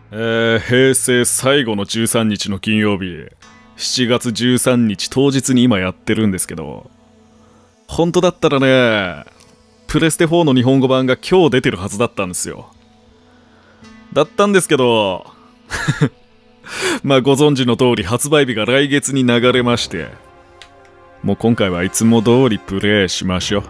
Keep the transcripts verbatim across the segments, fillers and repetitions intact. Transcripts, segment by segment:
えー、平成最後のじゅうさんにちの金曜日、しちがつじゅうさんにち当日に今やってるんですけど、本当だったらね、プレステフォーの日本語版が今日出てるはずだったんですよ。だったんですけどまあご存知の通り発売日が来月に流れまして、もう今回はいつも通りプレイしましょ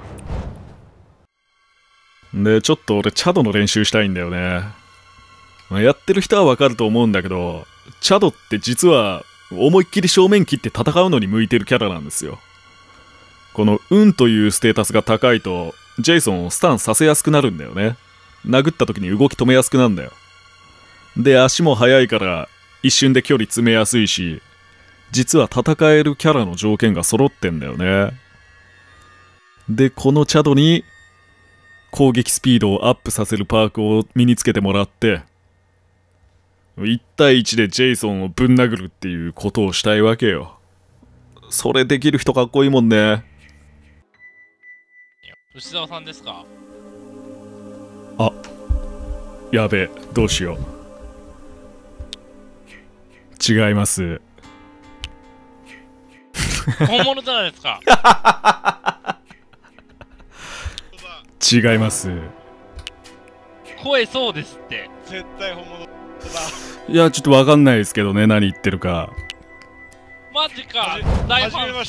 う。で、ちょっと俺チャドの練習したいんだよね。まあ、やってる人はわかると思うんだけど、チャドって実は思いっきり正面切って戦うのに向いてるキャラなんですよ。この運というステータスが高いとジェイソンをスタンさせやすくなるんだよね。殴った時に動き止めやすくなるんだよ。で、足も速いから一瞬で距離詰めやすいし、実は戦えるキャラの条件が揃ってんだよね。で、このチャドに攻撃スピードをアップさせるパークを身につけてもらって、いち対いちでジェイソンをぶん殴るっていうことをしたいわけよ。それできる人かっこいいもんね。 牛沢さんですか？ あ、やべえ、どうしよう。違います。 本物じゃないですか。 違います。 声そうですって。 絶対本物だ。 いや、ちょっとわかんないですけどね、何言ってるか。 マジか。大ファンはじめまして。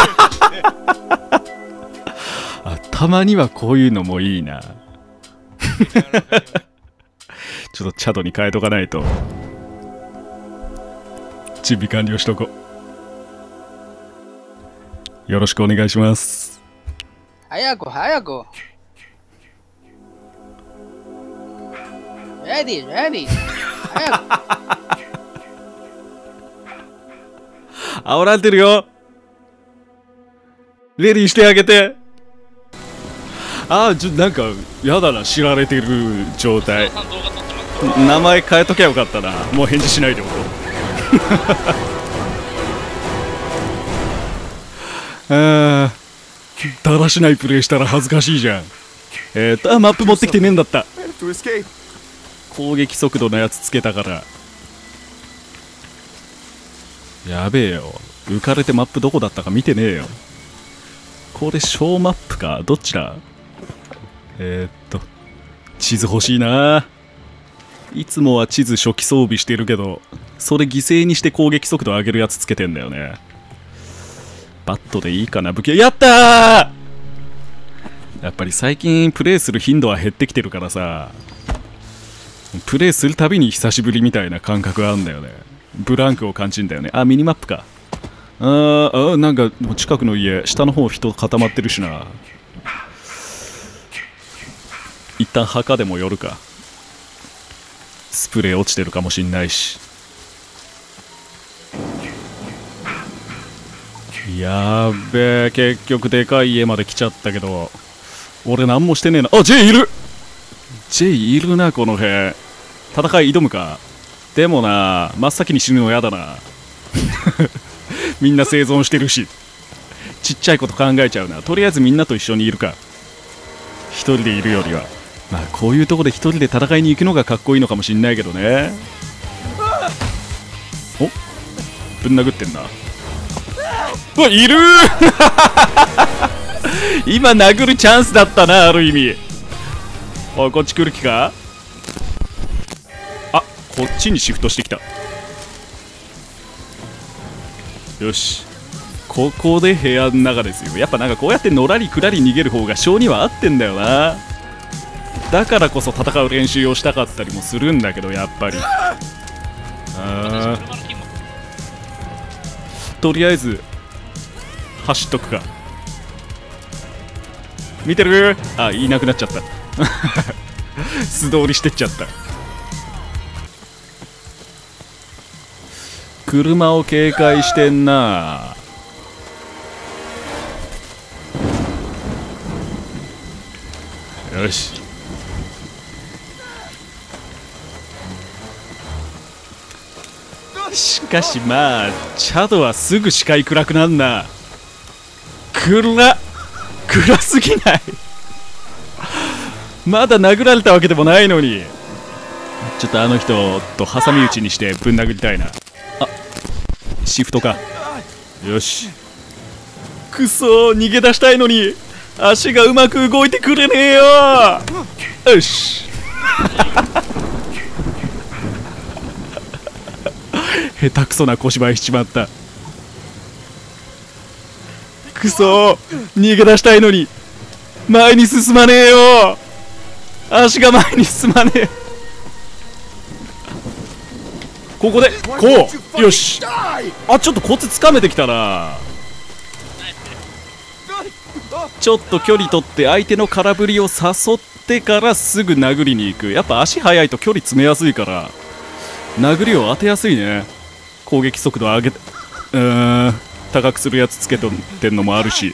あ、たまにはこういうのもいいな。ちょっとチャドに変えとかないと。準備完了しとこう。よろしくお願いします。 早く早く。レディレディ。早く。 煽られてるよ。レディーしてあげて。あー、ちょ、なんかやだな、知られてる状態。名前変えときゃよかったな。もう返事しないでおこう。あー、だらしないプレイしたら恥ずかしいじゃん。えーと、あ、マップ持ってきてねえんだった。攻撃速度のやつつけたから。やべえよ、浮かれてマップどこだったか見てねえよ。これ小マップか、どっちだ。えー、っと地図欲しいな。いつもは地図初期装備してるけど、それ犠牲にして攻撃速度上げるやつつけてんだよね。バットでいいかな、武器。やったー。やっぱり最近プレイする頻度は減ってきてるからさ、プレイするたびに久しぶりみたいな感覚があるんだよね。ブランクを感じるんだよね。あ、ミニマップか。あーあ、なんか近くの家下の方人固まってるしな。一旦墓でも寄るか。スプレー落ちてるかもしんないし。やーべえ、結局でかい家まで来ちゃったけど、俺何もしてねえな。あ、 J いる。 J いるな、この辺。戦い挑むか。でもな、真っ先に死ぬのやだな。みんな生存してるし、ちっちゃいこと考えちゃうな。とりあえずみんなと一緒にいるか。一人でいるよりは。まあこういうとこで一人で戦いに行くのがかっこいいのかもしんないけどね。お、ぶん殴ってんな。うわ、いるー今殴るチャンスだったな、ある意味。おい、こっち来る気か。あ、こっちにシフトしてきた。よし、ここで部屋の中ですよ。やっぱなんかこうやってのらりくらり逃げる方が性には合ってんだよな。だからこそ戦う練習をしたかったりもするんだけど、やっぱり。あ、とりあえず走っとくか。見てる。あ、いなくなっちゃった素通りしてっちゃった。車を警戒してんな。よし、しかしまあチャドはすぐ視界暗くなんな。暗暗すぎないまだ殴られたわけでもないのに。 ちょっとあの人と挟み撃ちにしてぶん殴りたいな。あ、シフトか。よし。くそー、逃げ出したいのに足がうまく動いてくれねえよ。よし下手くそな小芝居しちまった。くそー、逃げ出したいのに前に進まねえよ。足が前に進まねえ。ここでこう、よし。あ、ちょっとコツつかめてきたな。ちょっと距離取って相手の空振りを誘ってからすぐ殴りに行く。やっぱ足速いと距離詰めやすいから殴りを当てやすいね。攻撃速度上げて、うーん、高くするやつつけとってんのもあるし。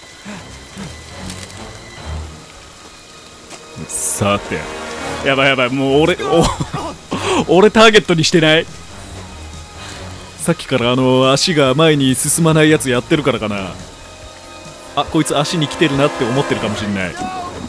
さて、やばいやばい、もう俺お俺ターゲットにしてない。さっきからあの足が前に進まないやつやってるからかな。あ、こいつ足に来てるなって思ってるかもしれない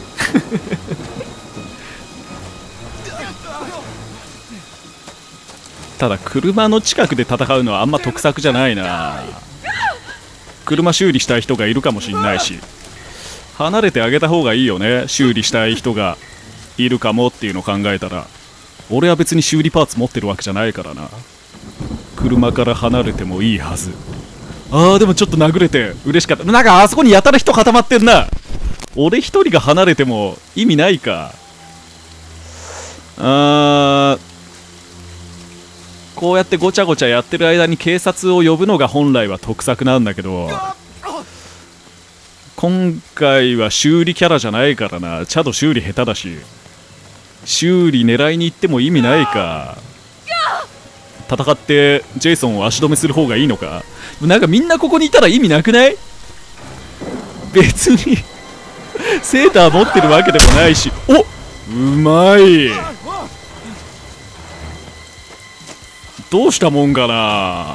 ただ車の近くで戦うのはあんま得策じゃないな。車修理したい人がいるかもしれないし、離れてあげた方がいいよね。修理したい人がいるかもっていうのを考えたら。俺は別に修理パーツ持ってるわけじゃないからな。車から離れてもいいはず。あー、でもちょっと殴れて嬉しかった。なんかあそこにやたら人固まってんな。俺一人が離れても意味ないか。あー、こうやってごちゃごちゃやってる間に警察を呼ぶのが本来は得策なんだけど、今回は修理キャラじゃないからな。チャド修理下手だし、修理狙いに行っても意味ないか。戦ってジェイソンを足止めする方がいいのか。なんかみんなここにいたら意味なくない？別にセーター持ってるわけでもないし。おっ、うまい。どうしたもんかな。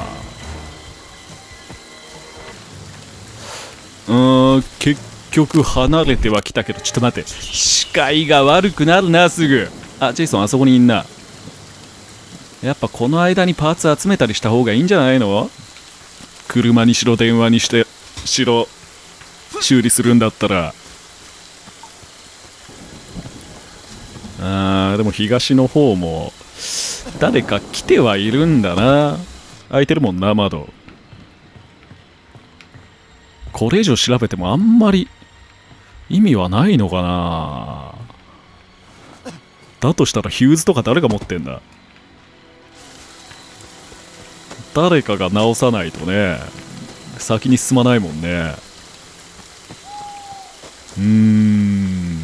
うーん、結局離れてはきたけど、ちょっと待って、視界が悪くなるなすぐ。あ、ジェイソンあそこにいんな。やっぱこの間にパーツ集めたりした方がいいんじゃないの？車にしろ電話にしてしろ修理するんだったら。あー、でも東の方も誰か来てはいるんだな。開いてるもんな、窓。これ以上調べてもあんまり意味はないのかな。だとしたらヒューズとか誰が持ってんだ。誰かが直さないとね、先に進まないもんね。うーん、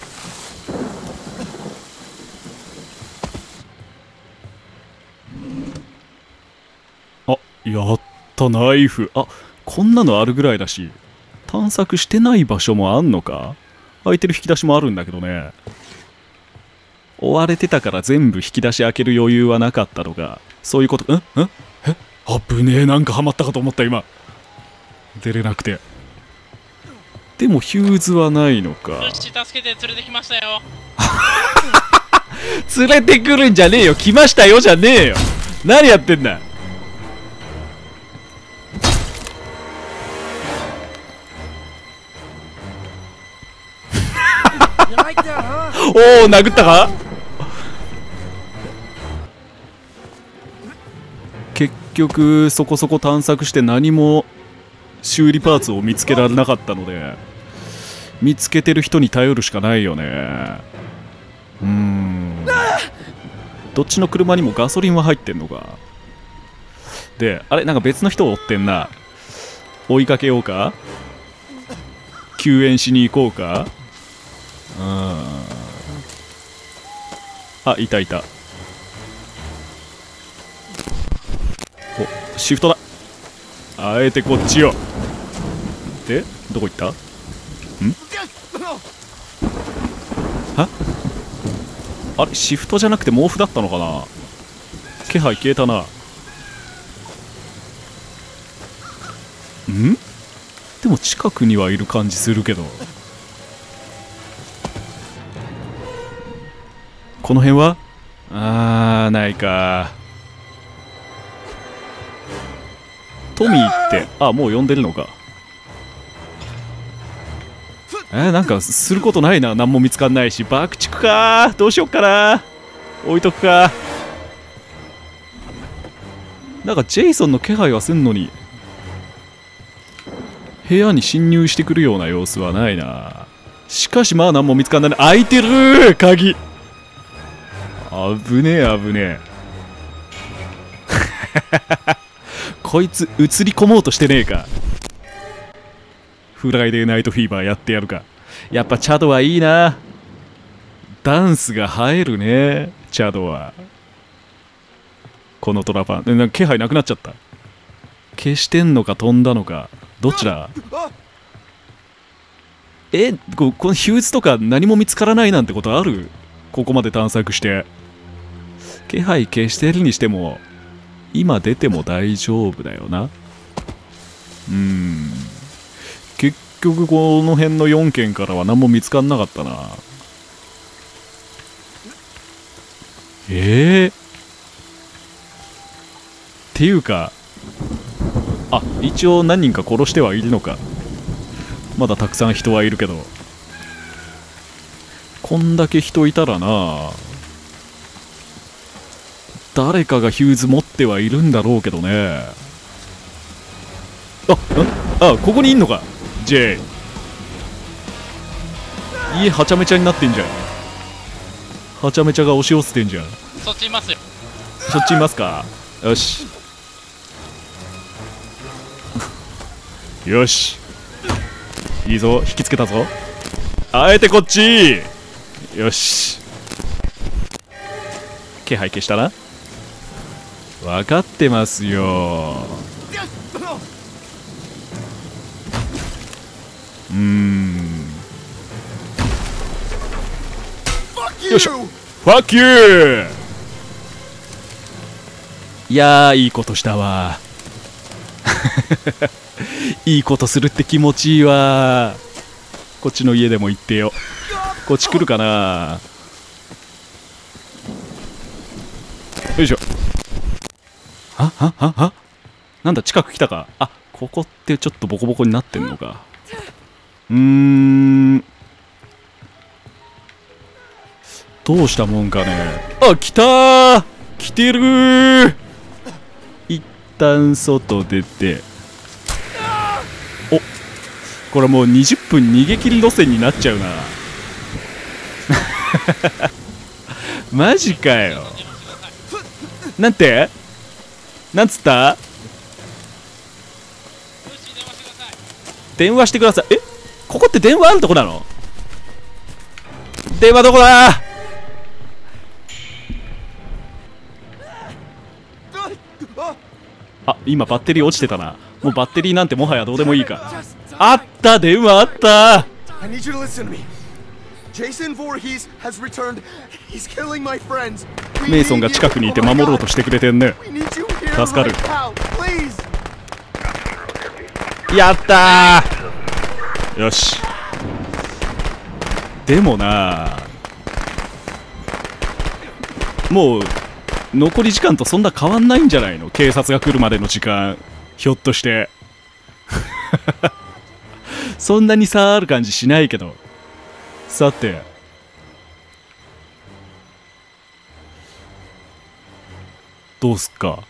あ、やったナイフ。あ、こんなのあるぐらいだし、探索してない場所もあんのか。開いてる引き出しもあるんだけどね。追われてたから全部引き出し開ける余裕はなかったのか。そういうこと。んんえ、あぶねえ、なんかハマったかと思った今。出れなくて。でもヒューズはないのか。 よし、助けて連れてきましたよ。 連れてくるんじゃねえよ、来ましたよじゃねえよ。何やってんだ。おお、殴ったか。結局そこそこ探索して何も修理パーツを見つけられなかったので、見つけてる人に頼るしかないよね。うーん、どっちの車にもガソリンは入ってんのか。で、あれ、なんか別の人を追ってんな。追いかけようか、救援しに行こうか。うん、あ、いたいた。お、シフトだ。あえてこっちよ。で、どこ行った？ん？は？あれ、シフトじゃなくて毛布だったのかな。気配消えたな。ん？でも近くにはいる感じするけど。この辺はあーないか。トミーってあもう呼んでるのか。えー、なんかすることないな。何も見つかんないし。爆竹かー。どうしよっかな。置いとくか。なんかジェイソンの気配はすんのに部屋に侵入してくるような様子はないな。しかしまあ何も見つかんない。開いてるー鍵。危ねえ危ねえこいつ映り込もうとしてねえか。フライデーナイトフィーバーやってやるか。やっぱチャドはいいな。ダンスが映えるねチャドは。このトラパンなんか気配なくなっちゃった。消してんのか飛んだのかどっちだ。えここのヒューズとか何も見つからないなんてことある。ここまで探索して気配消してるにしても今出ても大丈夫だよな。うーん結局この辺のよんけんからは何も見つかんなかったな。えー、っていうかあ一応何人か殺してはいるのか。まだたくさん人はいるけどこんだけ人いたらな誰かがヒューズ持ってはいるんだろうけどね。ああここにいんのか J。 家はちゃめちゃになってんじゃん。はちゃめちゃが押し寄せてんじゃん。 そっちいますよ。 そっちいますか。よしよしいいぞ引きつけたぞ。あえてこっち。よし気配消したな。分かってますよ。うーんよいしょファッキュー。いやーいいことしたわいいことするって気持ちいいわ。こっちの家でも行ってよ。こっち来るかな。よいしょ。ははははなんだ近く来たか。あここってちょっとボコボコになってんのか。うーんどうしたもんかね。あ来たー来てるー。一旦外出ておこれもうにじゅっぷん逃げ切り路線になっちゃうなマジかよ。なんてなんつった。電話してください。えここって電話あるとこなの。電話どこだ。あ今バッテリー落ちてたな。もうバッテリーなんてもはやどうでもいいか。あった電話あった。メイソンが近くにいて守ろうとしてくれてんね。助かる。やったー。よしでもなもう残り時間とそんな変わんないんじゃないの。警察が来るまでの時間ひょっとしてそんなに差ある感じしないけど。さてどうすっか。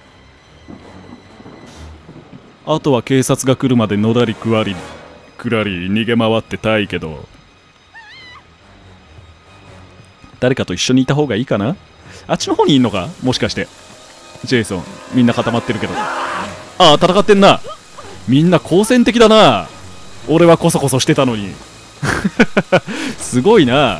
あとは警察が来るまでのだりくわりくらり逃げ回ってたいけど誰かと一緒にいた方がいいかな。あっちの方にいんのかもしかして。ジェイソンみんな固まってるけど。ああ戦ってんな。みんな好戦的だな。俺はコソコソしてたのにすごいな。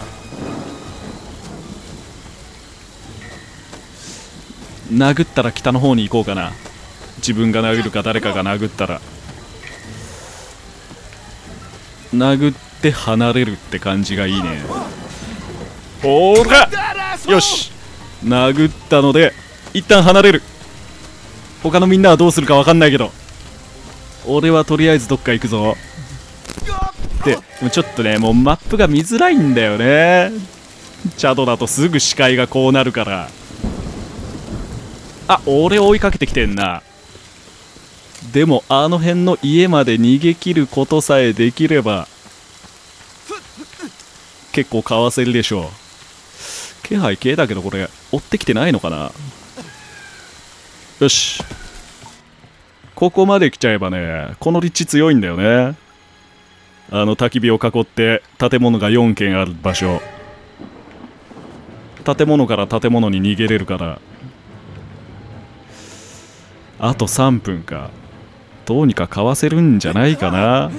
殴ったら北の方に行こうかな。自分が殴るか誰かが殴ったら殴って離れるって感じがいいね。ほーらよし殴ったので一旦離れる。他のみんなはどうするか分かんないけど俺はとりあえずどっか行くぞ。でちょっとねもうマップが見づらいんだよね。 チャドだとすぐ視界がこうなるから。あ、俺追いかけてきてんな。でもあの辺の家まで逃げ切ることさえできれば結構かわせるでしょう。気配消えたけどこれ追ってきてないのかな。よし、ここまで来ちゃえばね、この立地強いんだよね。あの焚き火を囲って建物がよんけんある場所、建物から建物に逃げれるから。あとさんぷんか。どうにかかわせるんじゃないかな。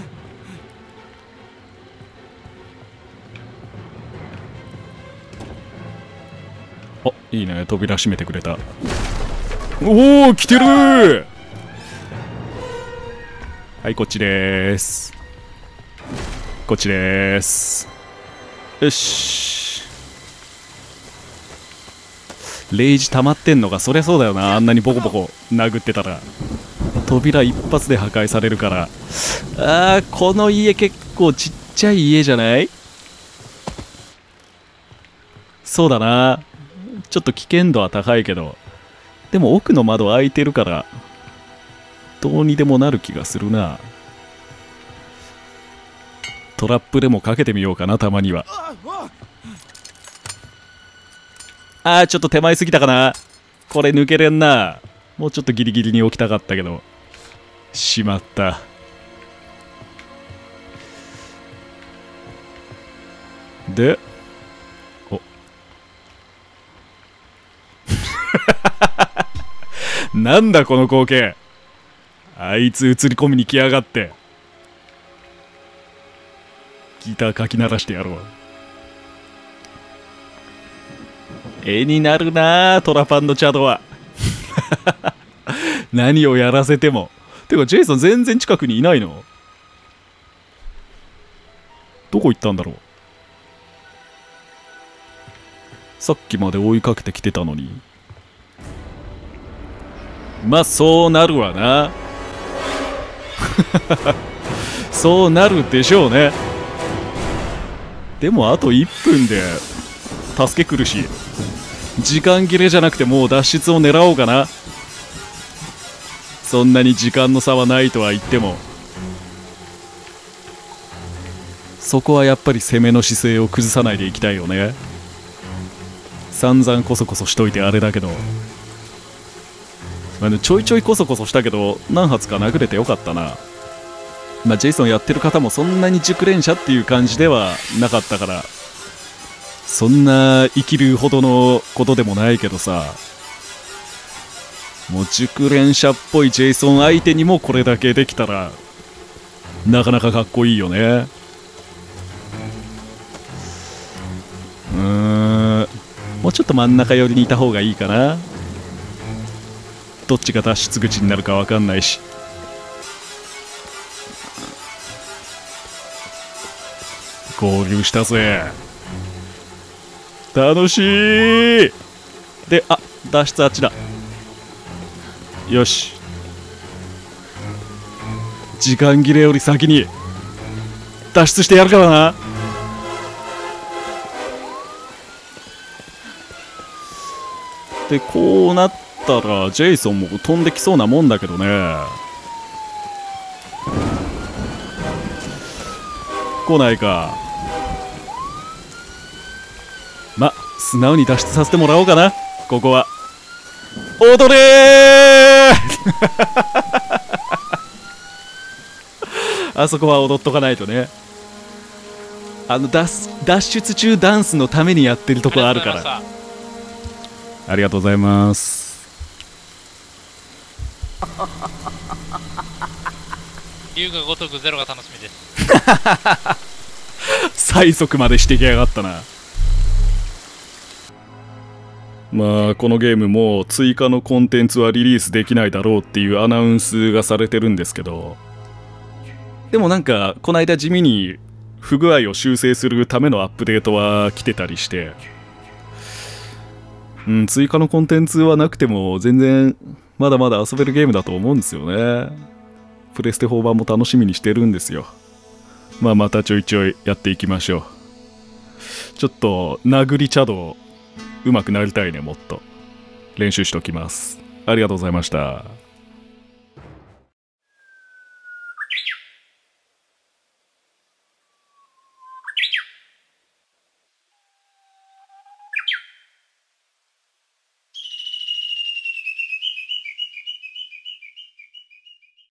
あ、いいね、扉閉めてくれた。おお、来てるー。はい、こっちでーす。こっちでーす。よし。レイジ溜まってんのか。そりゃそうだよな、あんなにボコボコ殴ってたら扉一発で破壊されるから。あー、この家結構ちっちゃい家じゃない？そうだな、ちょっと危険度は高いけど、でも奥の窓開いてるからどうにでもなる気がするな。トラップでもかけてみようかな、たまには。あー、ちょっと手前すぎたかな。これ抜けれんな。もうちょっとギリギリに置きたかったけど、しまった。で、おなんだこの光景。あいつ映り込みに来やがって。ギターかき鳴らしてやろう。絵になるなあ、トラパンのチャドは。何をやらせても。てかジェイソン全然近くにいないの？どこ行ったんだろう。さっきまで追いかけてきてたのに。まあそうなるわな。そうなるでしょうね。でもあといっぷんで助け来るし、時間切れじゃなくてもう脱出を狙おうかな。そんなに時間の差はないとは言っても、そこはやっぱり攻めの姿勢を崩さないでいきたいよね。散々コソコソしといてあれだけど、まあね、ちょいちょいコソコソしたけど何発か殴れてよかったな。まあジェイソンやってる方もそんなに熟練者っていう感じではなかったから、そんな生きるほどのことでもないけどさ、もう熟練者っぽいジェイソン相手にもこれだけできたらなかなかかっこいいよね。うーん、もうちょっと真ん中寄りにいた方がいいかな。どっちが脱出口になるか分かんないし。合流したぜ。楽しい。で、あ、脱出あっちだ。よし、時間切れより先に脱出してやるからな。で、こうなったらジェイソンも飛んできそうなもんだけどね。来ないか。ま、素直に脱出させてもらおうかな。ここは踊れーあそこは踊っとかないとね。あの脱脱出中ダンスのためにやってるとこあるから。ありがとうございます。 龍が如くゼロが楽しみです。 最速までしてきやがったな。まあこのゲームも追加のコンテンツはリリースできないだろうっていうアナウンスがされてるんですけど、でもなんかこの間地味に不具合を修正するためのアップデートは来てたりして、うん、追加のコンテンツはなくても全然まだまだ遊べるゲームだと思うんですよね。プレステフォー版も楽しみにしてるんですよ。まあまたちょいちょいやっていきましょう。 ちょっと殴りチャド上手くなりたいね。もっと練習しときます。ありがとうございました。